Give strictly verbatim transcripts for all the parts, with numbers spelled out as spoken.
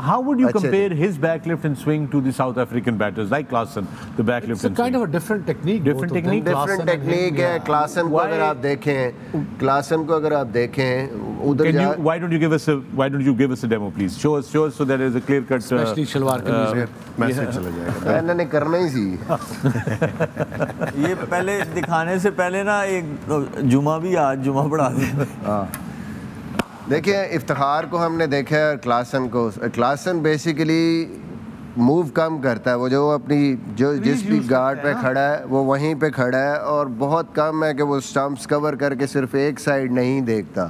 how would you compare his backlift and swing to the South African batters like Klaasen, the backlift It's a and kind swing? of a different technique. Different technique. Different technique है. Klaasen को अगर आप देखें, Klaasen को अगर आप देखें, उधर Can जा. you, why don't you give us a Why don't you give us a demo, please? Show us, show us, so that there is a clear cut. Especially salwar कमीज में. मैसेज चला जाएगा. मैंने करना ही सी. ये पहले दिखाने से पहले ना एक जुमा भी आज जुमा पढ़ा दिया. देखिए इफ्तिखार को हमने देखा है, क्लासन को. क्लासन बेसिकली मूव कम करता है. वो जो अपनी जो जिस भी गार्ड पे खड़ा है वो वहीं पे खड़ा है, और बहुत कम है कि वो स्टंप्स कवर करके सिर्फ एक साइड नहीं देखता.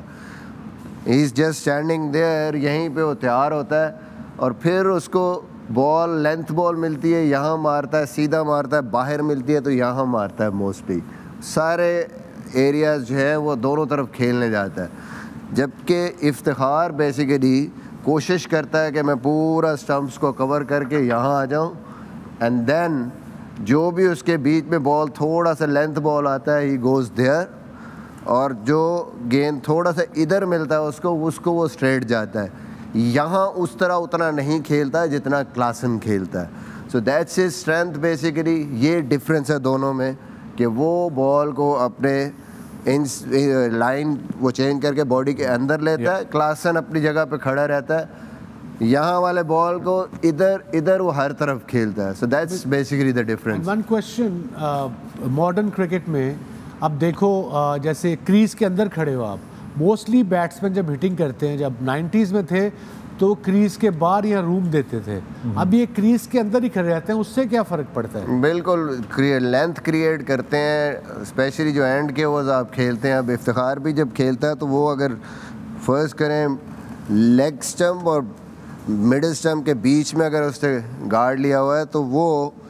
He is just standing there. यहीं पे वो तैयार होता है और फिर उसको बॉल लेंथ बॉल मिलती है, यहाँ मारता है, सीधा मारता है. बाहर मिलती है तो यहाँ मारता है. मोस्टली सारे एरियाज जो हैं वो दोनों तरफ खेलने जाता है. जबकि इफ्तिखार बेसिकली कोशिश करता है कि मैं पूरा स्टंप्स को कवर करके यहाँ आ जाऊँ, एंड देन जो भी उसके बीच में बॉल थोड़ा सा लेंथ बॉल आता है, ही गोज़ देयर, और जो गेंद थोड़ा सा इधर मिलता है उसको उसको वो स्ट्रेट जाता है. यहाँ उस तरह उतना नहीं खेलता है जितना क्लासन खेलता है. So that's his strength basically. ये डिफरेंस है दोनों में कि वो बॉल को अपने इन लाइन वो चेंज करके बॉडी के अंदर लेता है. क्लासन अपनी जगह पे खड़ा रहता है. यहाँ वाले बॉल को इधर इधर वो हर तरफ खेलता है. So that's basically the difference. One question, modern cricket में अब देखो, uh, जैसे क्रीज के अंदर खड़े हो आप, मोस्टली बैट्समैन जब हिटिंग करते हैं, जब नाइन्टीज़ में थे तो क्रीज के बाहर या रूम देते थे. अब ये क्रीज के अंदर ही खड़े रहते हैं, उससे क्या फ़र्क पड़ता है? बिल्कुल लेंथ क्रिएट करते हैं, स्पेशली जो एंड के ओवर्स आप खेलते हैं. अब इफ्तिखार भी जब खेलता है तो वो अगर फर्स्ट करें लेग स्टंप और मिडिल स्टंप के बीच में अगर उसने गार्ड लिया हुआ है तो वो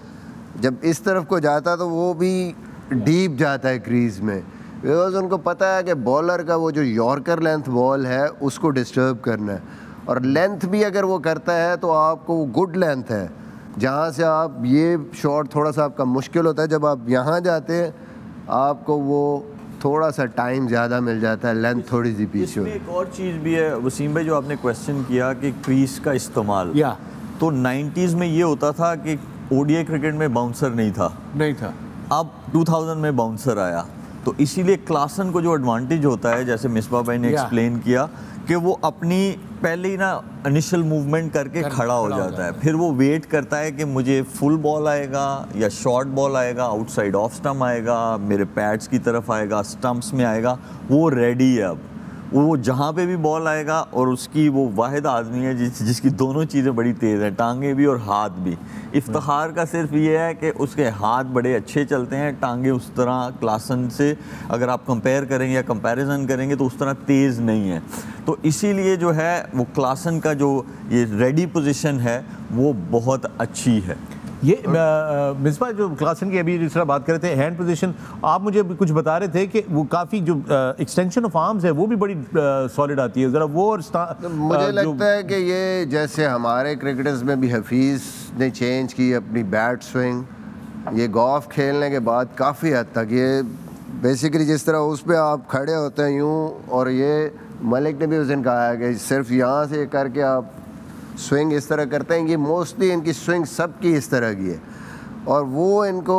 जब इस तरफ को जाता है तो वो भी डीप जाता है क्रीज में, बिकॉज उनको पता है कि बॉलर का वो जो यॉर्कर लेंथ बॉल है उसको डिस्टर्ब करना है. और लेंथ भी अगर वो करता है तो आपको वो गुड लेंथ है, जहाँ से आप ये शॉट थोड़ा सा आपका मुश्किल होता है. जब आप यहाँ जाते हैं आपको वो थोड़ा सा टाइम ज़्यादा मिल जाता है, लेंथ थोड़ी सी पीछे. इसमें एक और चीज़ भी है वसीम भाई, जो आपने क्वेश्चन किया कि क्रीज का इस्तेमाल, या तो नाइन्टीज़ में ये होता था कि ओडीआई क्रिकेट में बाउंसर नहीं था नहीं था. अब टू थाउज़ेंड में बाउंसर आया, तो इसीलिए क्लासन को जो एडवांटेज होता है, जैसे मिसबा भाई ने एक्सप्लेन किया, कि वो अपनी पहले ही ना इनिशियल मूवमेंट करके कर, खड़ा हो जाता है. फिर वो वेट करता है कि मुझे फुल बॉल आएगा या शॉर्ट बॉल आएगा, आउटसाइड ऑफ स्टंप आएगा, मेरे पैड्स की तरफ आएगा, स्टंप्स में आएगा. वो रेडी है. अब वो जहाँ पे भी बॉल आएगा, और उसकी वो वाहिद आदमी है जिस जिसकी दोनों चीज़ें बड़ी तेज़ हैं, टांगे भी और हाथ भी. इफ्तिखार का सिर्फ ये है कि उसके हाथ बड़े अच्छे चलते हैं, टांगे उस तरह क्लासन से अगर आप कंपेयर करेंगे या कंपैरिजन करेंगे तो उस तरह तेज़ नहीं है. तो इसीलिए जो है वो क्लासन का जो ये रेडी पोजीशन है वो बहुत अच्छी है. ये मिसबा जो क्लासन की अभी जिस तरह बात कर रहे थे, हैंड पोजीशन, आप मुझे अभी कुछ बता रहे थे कि वो काफ़ी जो एक्सटेंशन ऑफ आर्म्स है वो भी बड़ी सॉलिड आती है. ज़रा वो और तो मुझे लगता है कि ये जैसे हमारे क्रिकेटर्स में भी हफीज़ ने चेंज की अपनी बैट स्विंग, ये गॉल्फ खेलने के बाद काफ़ी हद तक ये बेसिकली जिस तरह उस पर आप खड़े होते हैं यूँ, और ये मलिक ने भी उस दिन कहा है कि सिर्फ यहाँ से करके आप स्विंग इस तरह करते हैं. ये मोस्टली इनकी स्विंग सबकी इस तरह की है, और वो इनको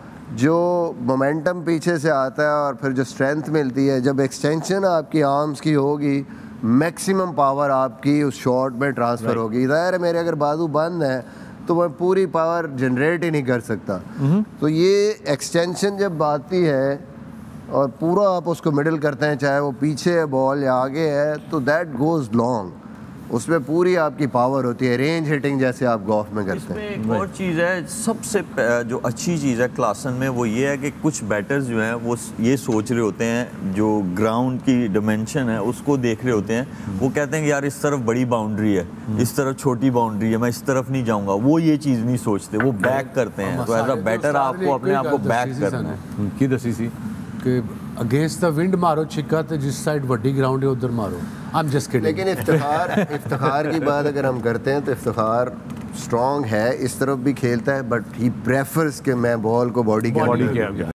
जो मोमेंटम पीछे से आता है और फिर जो स्ट्रेंथ मिलती है, जब एक्सटेंशन आपकी आर्म्स की होगी, मैक्सिमम पावर आपकी उस शॉट में ट्रांसफ़र होगी. ज़ाहिर है मेरे अगर बाजू बंद है तो मैं पूरी पावर जनरेट ही नहीं कर सकता. तो ये एक्सटेंशन जब आती है और पूरा आप उसको मिडल करते हैं, चाहे वो पीछे है बॉल या आगे है, तो दैट गोज़ लॉन्ग. उसमें पूरी आपकी पावर होती है, रेंज हिटिंग जैसे आप गोल्फ में करते हैं. इसमें एक और चीज़ है, सबसे जो अच्छी चीज़ है क्लासन में, वो ये है कि कुछ बैटर्स जो हैं वो ये सोच रहे होते हैं, जो ग्राउंड की डिमेंशन है उसको देख रहे होते हैं. वो कहते हैं कि यार इस तरफ बड़ी बाउंड्री है, इस तरफ छोटी बाउंड्री है, मैं इस तरफ नहीं जाऊँगा. वो ये चीज़ नहीं सोचते, वो बैक करते हैं. तो एज अ बैटर आपको अपने आप को बैक करना है. की दसी सी कि अगेंस्ट द विंड मारो छिक्का, तो जिस साइड बड़ी ग्राउंड है उधर मारो. I am just kidding. लेकिन इफ्तिखार इफ्तिखार की बात अगर हम करते हैं तो इफ्तिखार स्ट्रॉन्ग है, इस तरफ भी खेलता है, बट ही प्रेफर्स कि मैं बॉल को बॉडी के